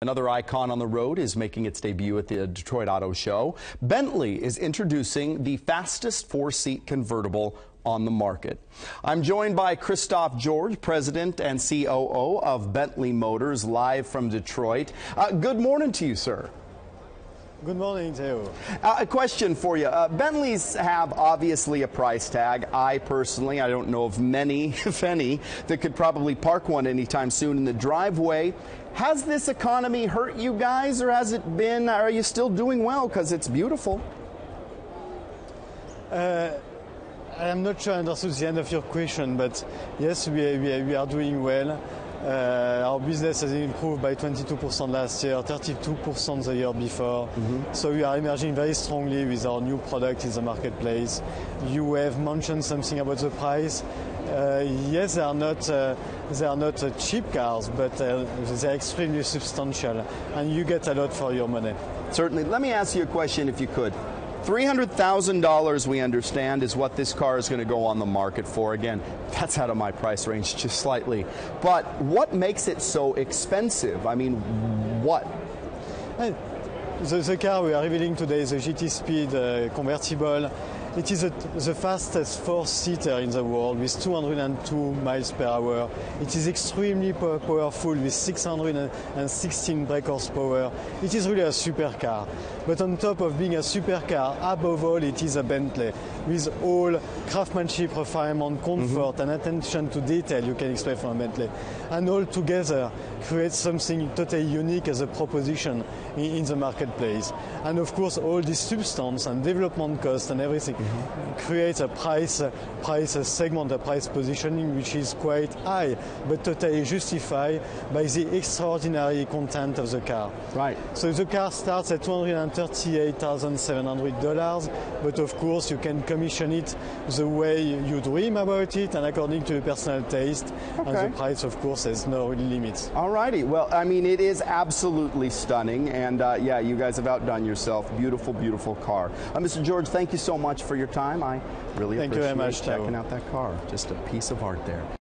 Another icon on the road is making its debut at the Detroit Auto Show. Bentley is introducing the fastest four-seat convertible on the market. I'm joined by Christophe Georges, President and COO of Bentley Motors, live from Detroit. Good morning to you, sir. Good morning, Theo. A question for you. Bentleys have obviously a price tag. I don't know of many, if any, that could probably park one anytime soon in the driveway. Has this economy hurt you guys, or are you still doing well because it's beautiful? I'm not sure I understood the end of your question, but yes, we are doing well. Our business has improved by 22% last year, 32% the year before. So we are emerging very strongly with our new product in the marketplace. You have mentioned something about the price. Yes, they are not cheap cars, but they're extremely substantial, and you get a lot for your money. Certainly. Let me ask you a question, if you could. $300,000, we understand, is what this car is going to go on the market for. Again, that's out of my price range just slightly. But what makes it so expensive? I mean, what? The car we are revealing today is a GT Speed convertible. It is the fastest four-seater in the world with 202 miles per hour. It is extremely powerful with 616 brake horsepower. It is really a supercar. But on top of being a supercar, above all, it is a Bentley with all craftsmanship, refinement, comfort, and attention to detail you can expect from a Bentley. And all together creates something totally unique as a proposition in the marketplace. And of course, all this substance and development cost and everything creates a price segment, a price positioning which is quite high, but totally justified by the extraordinary content of the car. Right. So the car starts at $238,700, but of course you can commission it the way you dream about it and according to your personal taste. Okay. And the price, of course, has no limits. All righty. Well, I mean, it is absolutely stunning, and yeah, you guys have outdone yourself. Beautiful, beautiful car. Mr. George, thank you so much for your time. I really appreciate checking out that car. Just a piece of art there.